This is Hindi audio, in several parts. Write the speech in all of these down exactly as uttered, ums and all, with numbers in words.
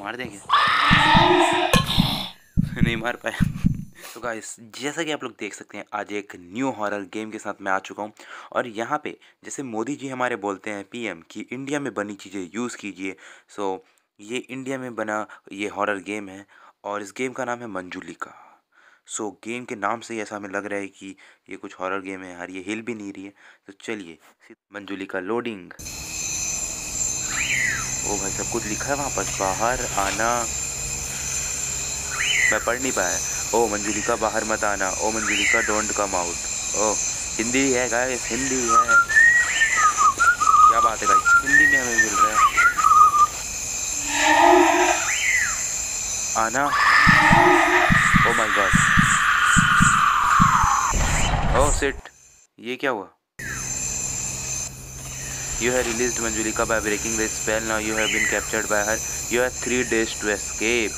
मार देंगे। नहीं मार पाया। तो गाइस जैसा कि आप लोग देख सकते हैं आज एक न्यू हॉरर गेम के साथ मैं आ चुका हूँ। और यहाँ पे जैसे मोदी जी हमारे बोलते हैं पीएम कि इंडिया में बनी चीज़ें यूज़ कीजिए। सो ये इंडिया में बना ये हॉरर गेम है और इस गेम का नाम है मंजुलिका। सो गेम के नाम से ही ऐसा हमें लग रहा है कि ये कुछ हॉरर गेम है यार, ये हिल भी नहीं रही है। तो चलिए मंजुलिका लोडिंग। ओ भाई सब कुछ लिखा है वहाँ पर, बाहर आना। मैं पढ़ नहीं पाया। ओ मंजुलिका बाहर मत आना, oh Manjulika don't come out. ओ हिंदी है गाइस, हिंदी है। क्या बात है गाइस, हिंदी में हमें मिल रहा है। आना। Oh my God. Oh shit, ये क्या हुआ? You have released Manjulika by breaking the spell. Now you have been captured by her. You have three days to escape.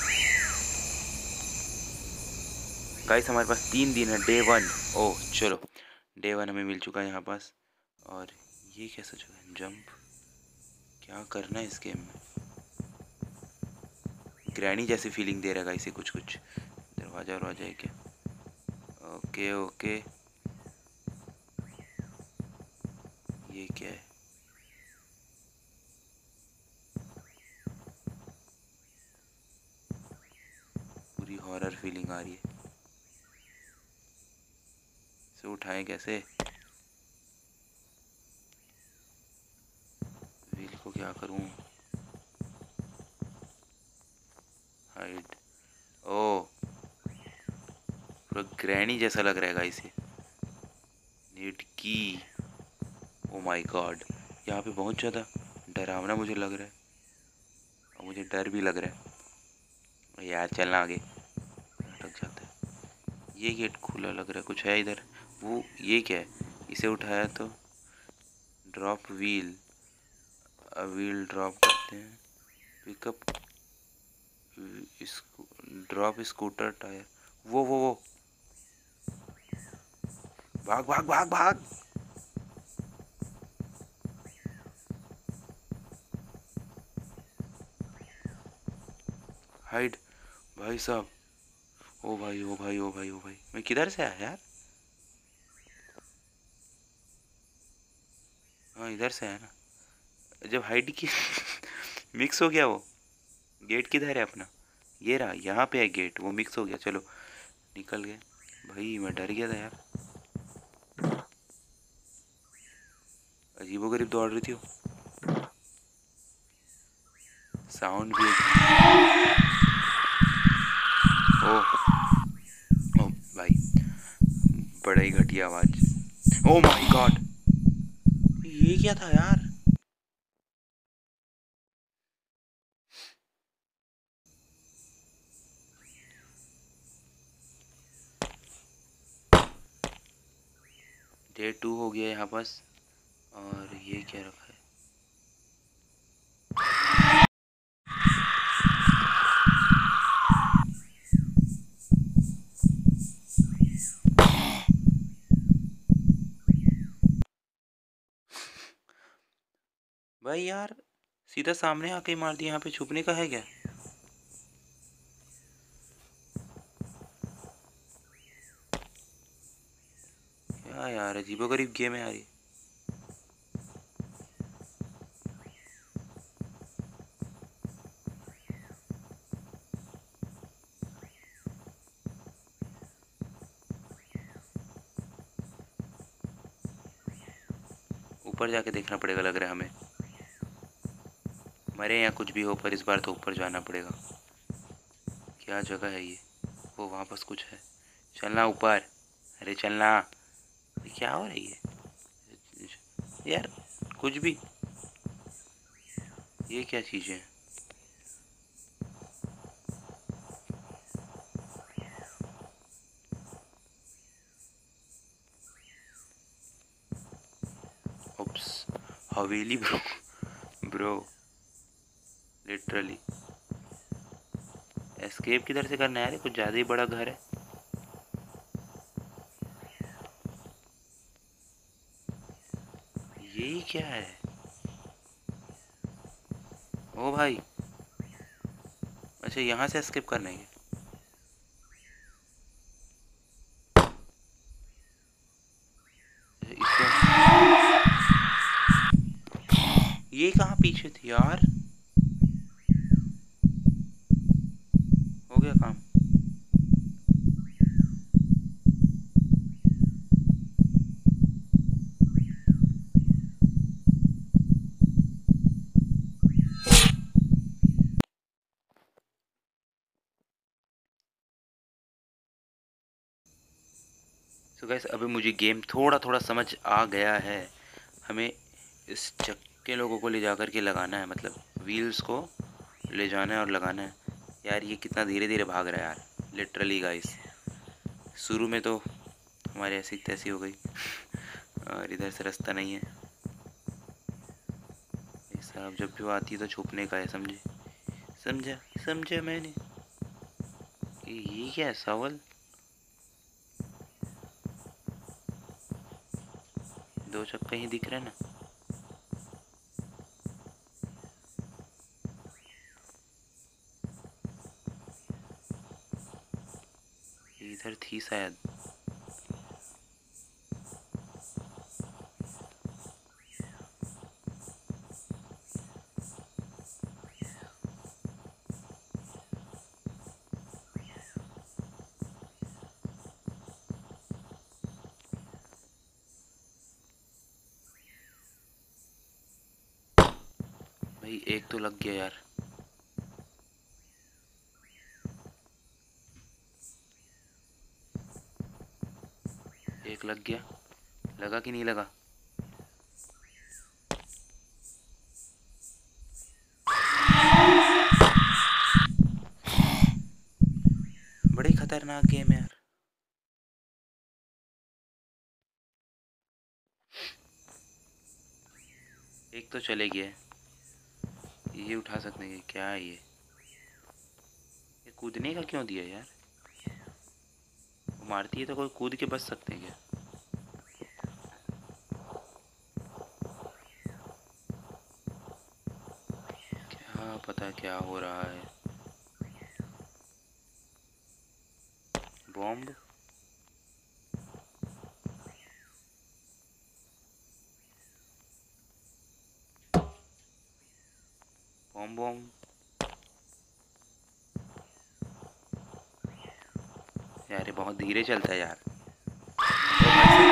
Guys हमारे पास तीन दिन है, डे वन। ओह चलो डे वन हमें मिल चुका है यहाँ पास। और ये कैसा जो है जंप, क्या करना है इस गेम में? ग्रैनी जैसी फीलिंग दे रहा है गाइस ये कुछ कुछ। दरवाजा वरवाजा है क्या? ओके ओके, ये क्या है? पूरी हॉरर फीलिंग आ रही है। इसे उठाएं कैसे? व्हील को क्या करूं? हाइड। ओ पूरा ग्रैनी जैसा लग रहा है गाइस ये। नीड की। ओ माय गॉड, यहाँ पे बहुत ज़्यादा डरावना मुझे लग रहा है और मुझे डर भी लग रहा है यार। चलना आगे, अटक जाता है। ये गेट खुला लग रहा है, कुछ है इधर। वो ये क्या है? इसे उठाया तो ड्रॉप व्हील, व्हील ड्रॉप करते हैं। Pickup, drop scooter tyre. वो वो वो भाग भाग भाग भाग। हाइड भाई साहब। ओ भाई ओ भाई ओ भाई ओ भाई, मैं किधर से आया यार? हाँ इधर से आया ना। जब हाइड की मिक्स हो गया वो। गेट किधर है अपना? ये रहा, यहाँ पे है गेट, वो मिक्स हो गया। चलो निकल गए। भाई मैं डर गया था यार, अजीबोगरीब दौड़ रही थी वो। साउंड भी। ओ ओ भाई, बड़ा ही घटिया आवाज। ओ माय गॉड, ये क्या था यार? डे टू हो गया यहाँ पास। और ये क्या रखा है? भाई यार सीधा सामने आके मार दिया, यहाँ पे छुपने का है क्या? क्या यार अजीबोगरीब गेम है यार ये। ऊपर जाके देखना पड़ेगा लग रहा है हमें। मरे या कुछ भी हो पर इस बार तो ऊपर जाना पड़ेगा। क्या जगह है ये? वो वहाँ पास कुछ है। चलना ऊपर, अरे चलना। ये क्या हो रही है यार? कुछ भी, ये क्या चीज़ है? ओप्स, हवेली ब्रो। ब्रो लिटरली एस्केप किधर से करना है यार? कुछ ज़्यादा ही बड़ा घर है। यही क्या है? ओ भाई अच्छा यहाँ से स्किप करना है। इसको ये कहाँ पीछे थी यार। हो गया काम। सो गाइस अभी मुझे गेम थोड़ा थोड़ा समझ आ गया है। हमें इस चक्के लोगों को ले जा कर के लगाना है, मतलब व्हील्स को ले जाना है और लगाना है। यार ये कितना धीरे धीरे भाग रहा है यार, लिटरली गाइस। शुरू में तो हमारी ऐसी तैसी हो गई और इधर से रास्ता नहीं है। ये साहब जब भी वो आती है तो छुपने का है, समझे? समझा समझा मैंने। ये ये क्या है सवाल? दो चक्का ही दिख रहा है ना। ये इधर थी शायद। भाई एक तो लग गया यार। एक लग गया। लगा कि नहीं लगा? बड़ी खतरनाक गेम है यार। एक तो चले गया। ये उठा सकते हैं क्या? है ये ये कूदने का क्यों दिया यार? वो मारती है तो कोई कूद के बच सकते हैं क्या? क्या पता क्या हो रहा है। बॉम्ब। Bomb bomb. यार ये बहुत धीरे चलता है यार। ओ भाई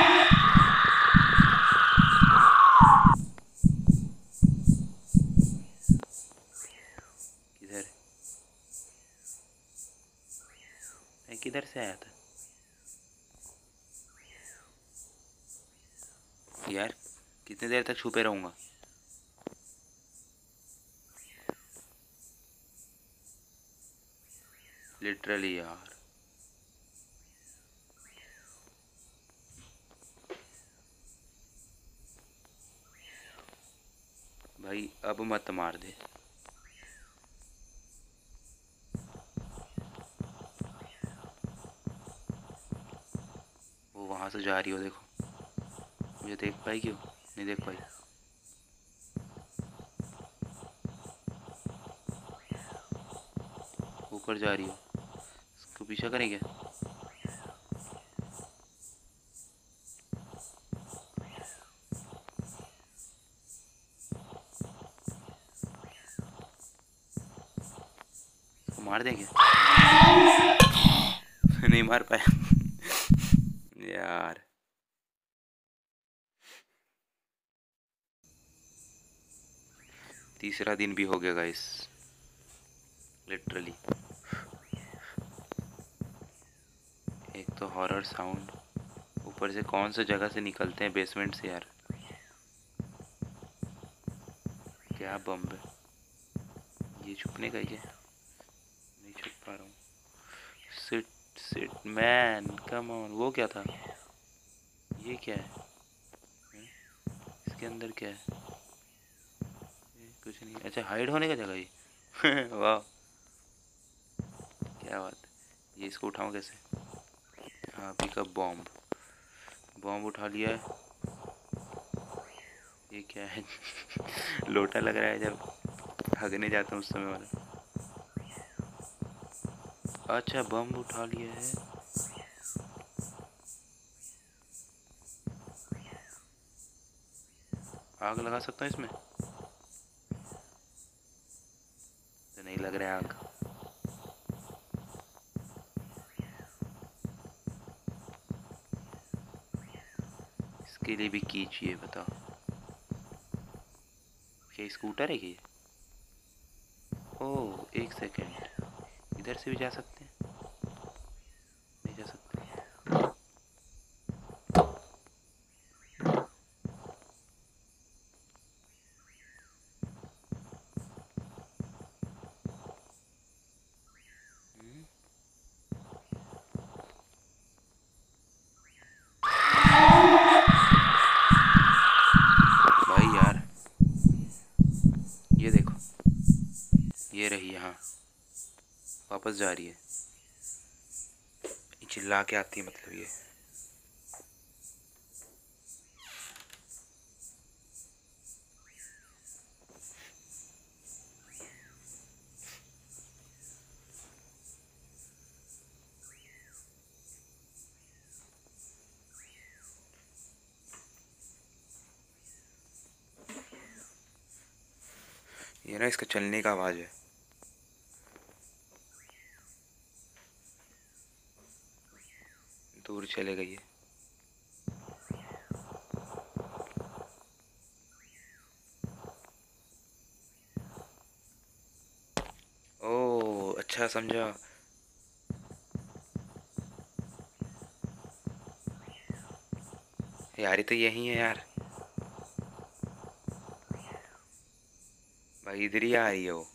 साहब, किधर? मैं किधर से आया था यार? कितनी देर तक छुपे रहूंगा? लिटरली यार। भाई अब मत मार दे। वो वहां से जा रही हो देखो। मुझे देख पाई क्यों? नहीं देख पाई। ऊपर जा रही हो। इसको पीछा करेंगे। इसको मार देंगे। नहीं मार पाया यार। तीसरा दिन भी हो गया गाइस, लिटरली। एक तो हॉरर साउंड, ऊपर से कौन सी जगह से निकलते हैं बेसमेंट से यार। क्या बम है ये? छुपने का ही है। नहीं छुप पा रहा हूँ। Shit shit man come on. वो क्या था? ये क्या है? हैं? इसके अंदर क्या है? ये कुछ नहीं। अच्छा हाइड होने का जगह ये वाह क्या बात है। ये इसको उठाऊं कैसे? हाँ पिकअप बॉम्ब। बॉम्ब उठा लिया है। ये क्या है लोटा लग रहा है जब भागने जाता हूँ उस समय वाला। अच्छा बम उठा लिया है। आग लगा सकता हूँ इसमें? तो नहीं लग रहा है आग। इसके लिए भी की चाहिए, बताओ। क्या स्कूटर है ये? ओह एक सेकेंड, इधर से भी जा सकते हैं? नहीं जा सकते। हम्म, भाई यार, ये देखो, ये रही यहाँ, वापस जा रही है। चिल्ला के आती है मतलब ये। ये ना इसका चलने का आवाज है। दूर चले गई है। ओह अच्छा समझा। यार ये तो यही है यार। भाई इधर ही आ रही है वो।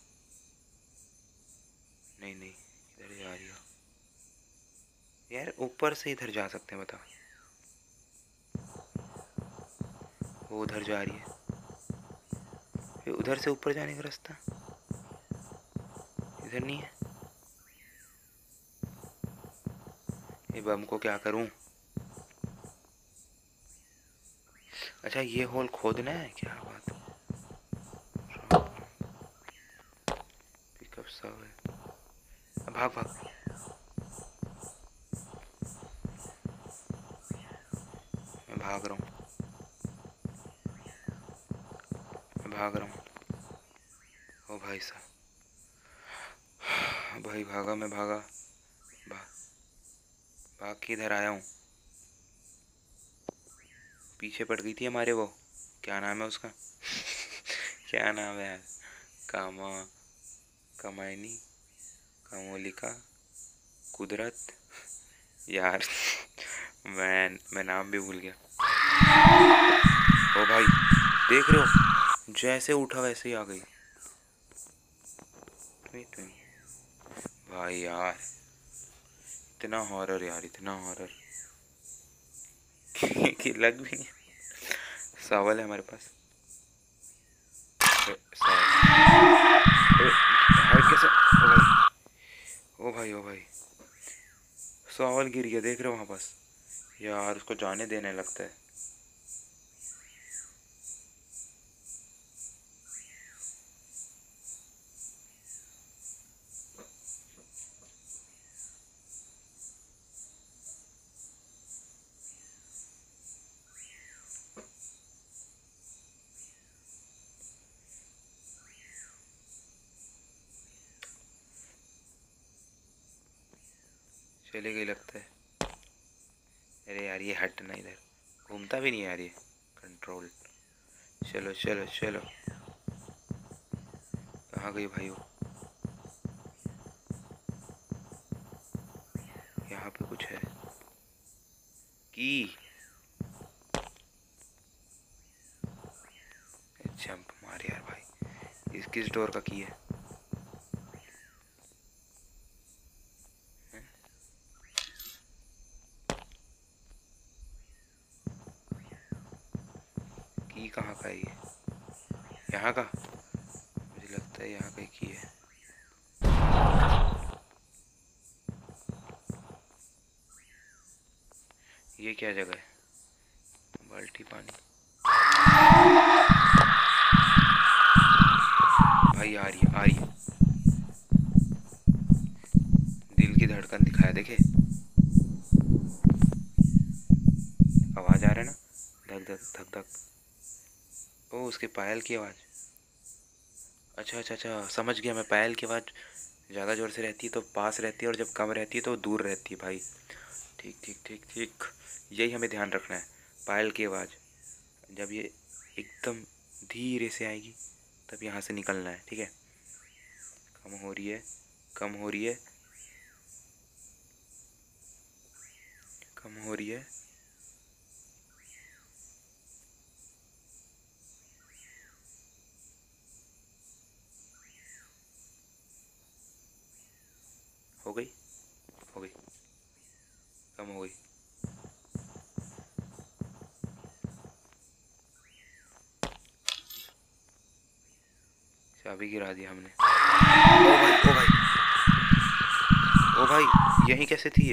नहीं नहीं, इधर ही आ रही है यार। ऊपर से इधर जा सकते हैं, बता। वो उधर जा रही है, फिर उधर से ऊपर जाने का रास्ता इधर नहीं है। ये बम को क्या करूं? अच्छा ये होल खोदना है, क्या बात है। पिकअप सब है। भाग भाग। मैं भाग रहा हूँ, मैं भाग रहा हूँ। ओ भाई साहब, भाई भागा, मैं भागा। भाग भाग के इधर आया हूँ। पीछे पड़ गई थी हमारे वो, क्या नाम है उसका? क्या नाम है यार? कामा, कमायनी, कामोलिका, कुदरत यार। मैं मैं नाम भी भूल गया। ओ भाई देख रहे हो, जैसे उठा वैसे ही आ गई। भाई यार इतना हॉरर यार, इतना हॉरर कि लग भी नहीं। सवाल है हमारे पास। हाइट कैसे? ओ भाई, ओ भाई, ओ भाई, सवाल गिर गया, देख रहे हो वहाँ पास। यार उसको जाने देने लगता है। चले गई लगता है। अरे यार ये हटना, इधर घूमता भी नहीं यार ये। कंट्रोल। चलो चलो चलो। कहाँ गई भाई वो? यहाँ पे कुछ है की। जंप मार यार भाई। इस किस डोर का की है? की कहाँ का है ये? यहाँ का? मुझे लगता है यहाँ का की है। ये क्या जगह है? बाल्टी पानी। भाई आ रही है, आ रही है। दिल की धड़कन दिखाया, देखे आवाज आ रहा है ना, धक धक धक धक। ओ उसके पायल की आवाज। अच्छा अच्छा अच्छा, समझ गया मैं। पायल की आवाज ज़्यादा ज़ोर से रहती है तो पास रहती है, और जब कम रहती है तो दूर रहती है भाई। ठीक ठीक ठीक ठीक, यही हमें ध्यान रखना है। पायल की आवाज़ जब ये एकदम धीरे से आएगी तब यहाँ से निकलना है, ठीक है। कम हो रही है, कम हो रही है, कम हो रही है। हो गई, हो गई, कम हो गई। चाबी गिरा दिया हमने। ओ भाई, ओ भाई, ओ भाई, यहीं कैसे थी ये?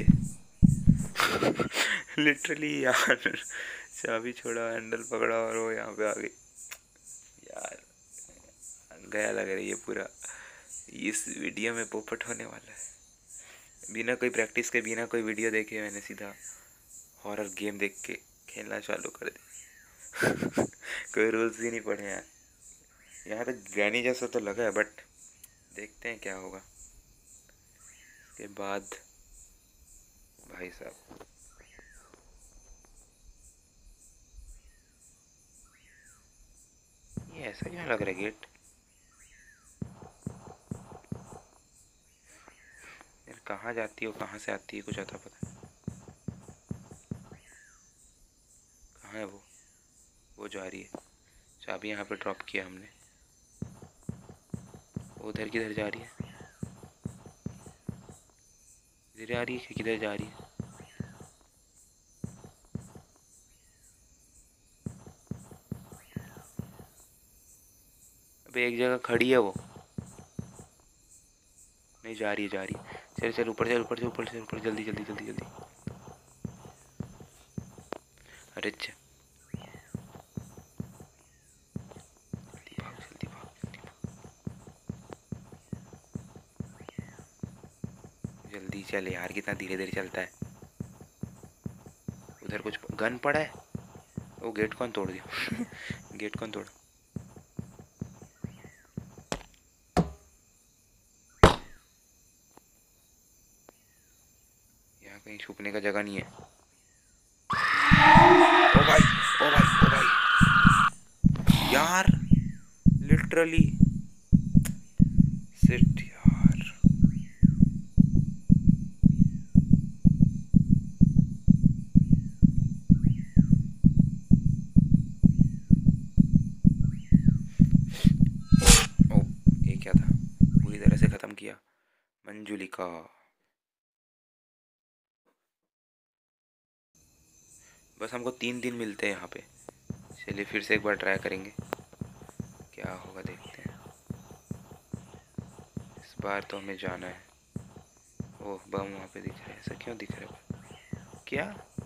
लिटरली यार, चाबी छोड़ा, हैंडल पकड़ा और वो यहाँ पे आ गई। यार गया लग रही है पूरा। इस वीडियो में पोपट होने वाला है। बिना कोई प्रैक्टिस के, बिना कोई वीडियो देखे मैंने सीधा हॉरर गेम देख के खेलना चालू कर दिया। कोई रूल्स ही नहीं पढ़े यार। यहाँ तक ग्रैनी जैसा तो लगा है, बट देखते हैं क्या होगा इसके बाद। भाई साहब, ये ऐसा क्यों लग रहा है गेट? यार कहाँ जाती है, कहाँ से आती है, कुछ आता पता नहीं। कहाँ है वो? वो जा रही है। चाबी यहाँ पे ड्रॉप किया हमने। उधर किधर जा रही है? इधर आ रही है कि किधर जा रही है? अबे एक जगह खड़ी है वो। नहीं, जा रही है, जा रही है। चल चल, ऊपर चल, ऊपर चल, ऊपर चल, ऊपर, जल्दी जल्दी जल्दी जल्दी। अरे अच्छा, जल्दी भाग, जल्दी भाग, जल्दी भाग। जल्दी चल यार, कितना धीरे धीरे चलता है। उधर कुछ गन पड़ा है। वो गेट कौन तोड़ दिया? गेट कौन तोड़ा? यहाँ कहीं छुपने का जगह नहीं है। ओ भाई, ओ भाई, ओ भाई, यार लिटरली सिट यार। ओ, ये क्या था? पूरी तरह से खत्म किया। मंजुलिका। बस हमको तीन दिन मिलते हैं यहाँ पे। चलिए फिर से एक बार ट्राई करेंगे, क्या होगा देखते हैं। इस बार तो हमें जाना है। ओह, बम वहाँ पे दिख रहा है। ऐसा क्यों दिख रहा है? क्या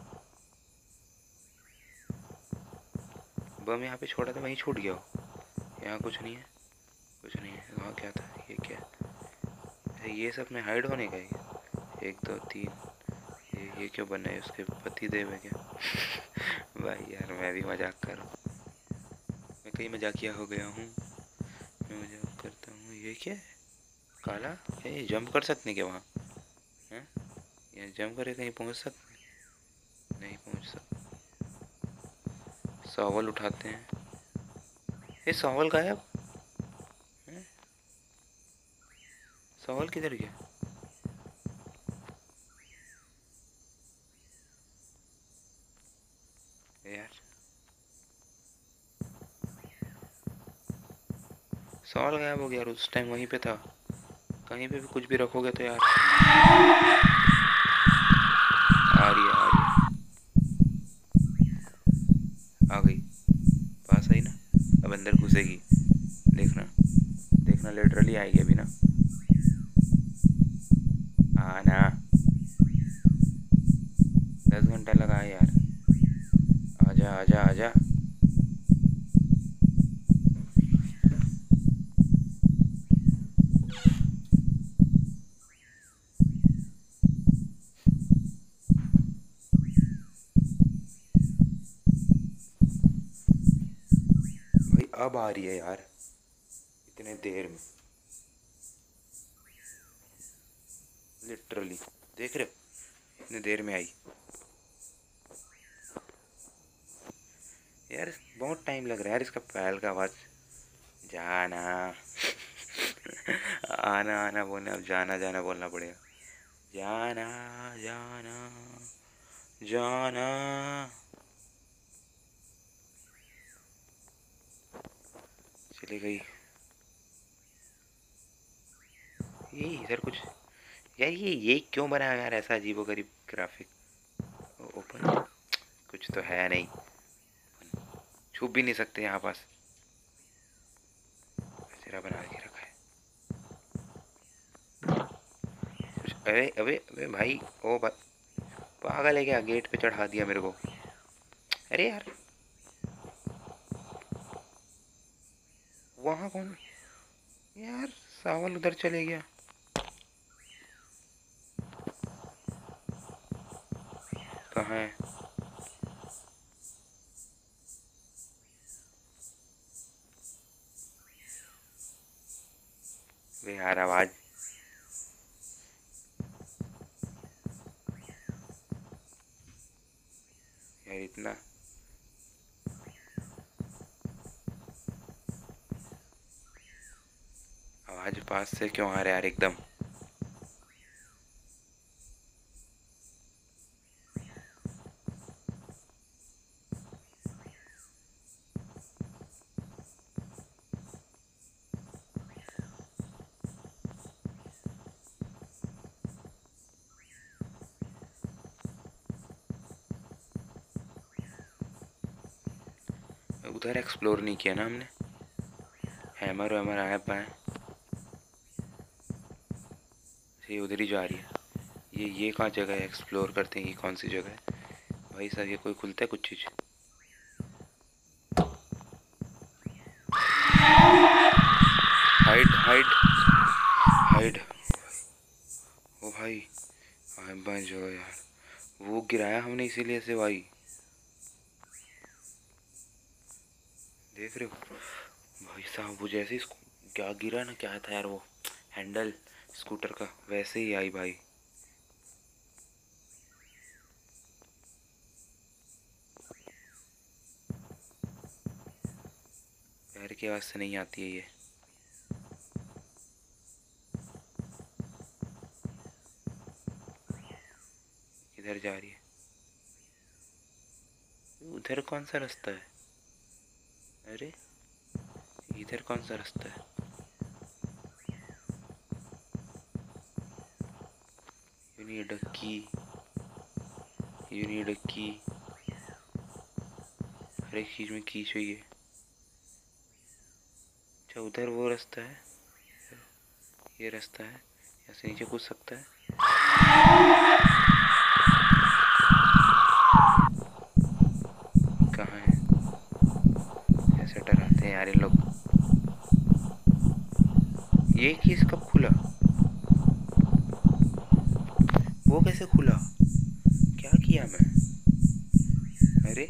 बम यहाँ पे छोड़ा था, वहीं छूट गया हो? यहाँ कुछ नहीं है, कुछ नहीं है। वहाँ क्या था? ये क्या है? ये सब में हाइड होने का है? एक दो तीन। ये ये क्यों बना है? उसके पति देव है क्या? भाई यार, मैं भी मजाक कर रहा हूँ। मैं कहीं मजाकिया हो गया हूँ। मैं मजाक करता हूँ। ये क्या है? काला है? जंप कर सकते हैं क्या वहाँ? हैं? ये जंप करे कहीं पहुँच सकते? नहीं पहुँच सकते। सवाल उठाते हैं। ये सवाल गायब। हैं? सवाल किधर गया? यार सवाल गायब हो गया यार। उस टाइम वहीं पे था। कहीं पे भी कुछ भी रखोगे तो यार। आ रही है, आ रही है, आ गई। पास आई ना, अब अंदर घुसेगी। देखना, देखना, लिटरली आएगी अभी ना। आना। दस घंटा लगा है यार। आजा आजा आजा। अब आ रही है यार, इतने देर में, लिटरली देख रहे हो इतने देर में आई यार। बहुत टाइम लग रहा है यार इसका पैल का आवाज। जाना आना आना बोलना, अब जाना जाना बोलना पड़ेगा। जाना जाना जाना। चली गई ये इधर कुछ। यार ये ये क्यों बनाया यार ऐसा अजीबोगरीब ग्राफिक। ओपन कुछ तो है नहीं, छुप भी नहीं सकते यहाँ पास, सिरा बना के रखा है कुछ। अरे अबे अबे भाई, ओ भाई पागल है क्या, गेट पे चढ़ा दिया मेरे को। अरे यार वहाँ कौन यार, सावल उधर चले गया। कहाँ है? वे यार आवाज, यार इतना आवाज पास से क्यों आ रहा है यार एकदम। उधर एक्सप्लोर नहीं किया ना हमने, हैमर वैमर आया पाए। ये उधर ही जा रही है। ये ये कहाँ जगह है, एक्सप्लोर करते हैं ये कौन सी जगह है भाई साहब। ये कोई खुलता है कुछ चीज़। Hide hide hide. ओ भाई बन जो यार, वो गिराया हमने इसीलिए से भाई। देख रहे हो भाई साहब, वो जैसे इसको क्या गिरा ना, क्या था यार वो हैंडल स्कूटर का, वैसे ही आई भाई। पैर की आवाज़ से नहीं आती है ये। किधर जा रही है? उधर कौन सा रास्ता है? अरे इधर कौन सा रास्ता है? यू नीड अ की, यू नीड अ की। हर एक चीज़ में की चाहिए। अच्छा उधर वो रास्ता है, ये रास्ता है, यहाँ से नीचे कूद सकता है। कहाँ है? ऐसे डराते हैं यार ये लोग। ये चीज़ कब खुला? वो कैसे खुला? क्या किया मैं? अरे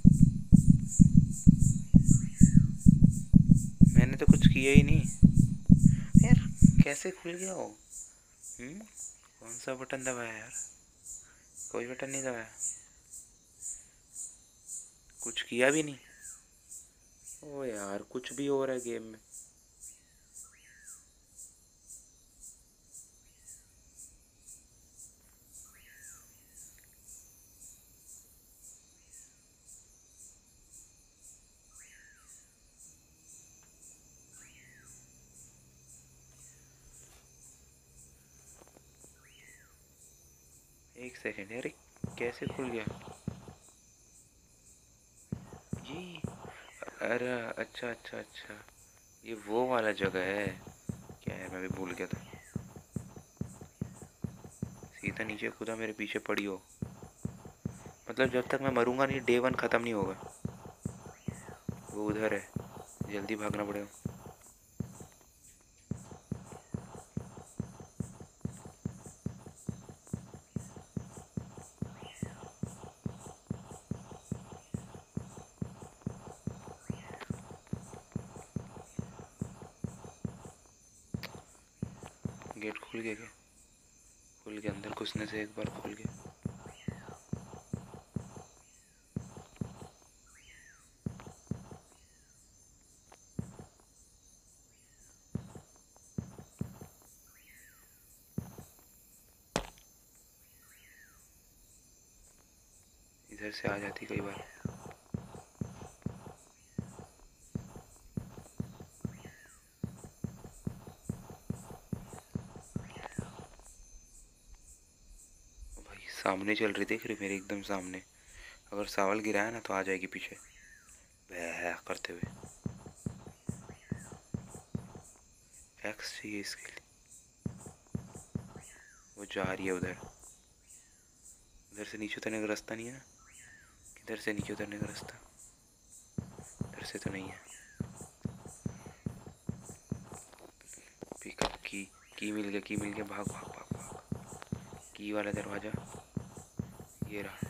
मैंने तो कुछ किया ही नहीं यार, कैसे खुल गया वो? हम्म कौन सा बटन दबाया यार? कोई बटन नहीं दबाया, कुछ किया भी नहीं। ओ यार कुछ भी हो रहा है गेम में। एक सेकेंड यार, कैसे खुल गया ये? अरे अच्छा अच्छा अच्छा, ये वो वाला जगह है क्या यार, मैं भी भूल गया था। सीधा नीचे कूदा, मेरे पीछे पड़ी हो, मतलब जब तक मैं मरूंगा नहीं डे वन ख़त्म नहीं होगा। वो उधर है, जल्दी भागना पड़ेगा। गेट खुल गया क्या? खुल गया, अंदर घुसने से एक बार खुल गया। इधर से आ जाती कई बार। भाई सामने चल रही, देख रही मेरे एकदम सामने। अगर सावल गिराया ना तो आ जाएगी पीछे बह करते हुए। एक्स चाहिए इसके लिए। वो जा रही है उधर। उधर से नीचे उतरने का रास्ता नहीं है ना? किधर से नीचे उतरने का रास्ता? इधर से तो नहीं है। पिकअप की की मिल गया, की मिल गया। भाग भाग भाग भाग। की वाला दरवाजा ये रहा।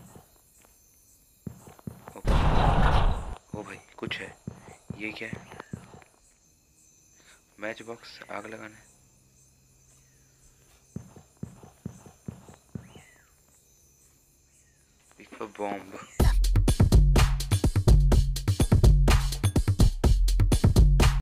ओ, ओ भाई कुछ है। ये क्या है? मैच बॉक्स, आग लगाना है। Pick a bomb.